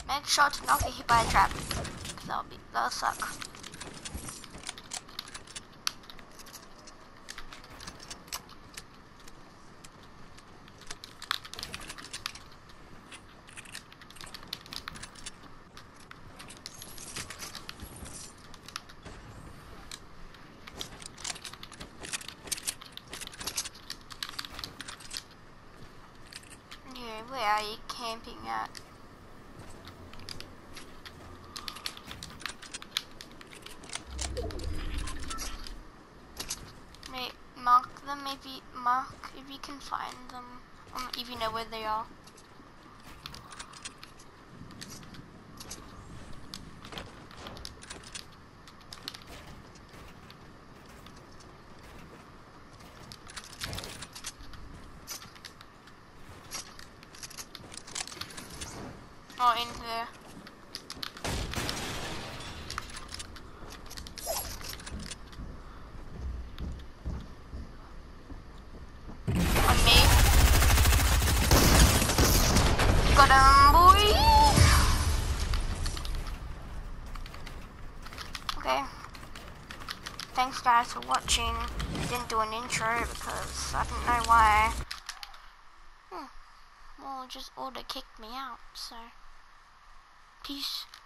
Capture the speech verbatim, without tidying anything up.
Make sure to not get hit by a trap. Cause that'll be that'll suck. Okay, where are you camping at? May mark them, maybe mark if you can find them, um, if you know where they are. Oh, in here. On me. Got him, boy. Okay. Thanks guys for watching. I didn't do an intro because I didn't know why. Hmm. Well, just auto kicked me out, so. Peace.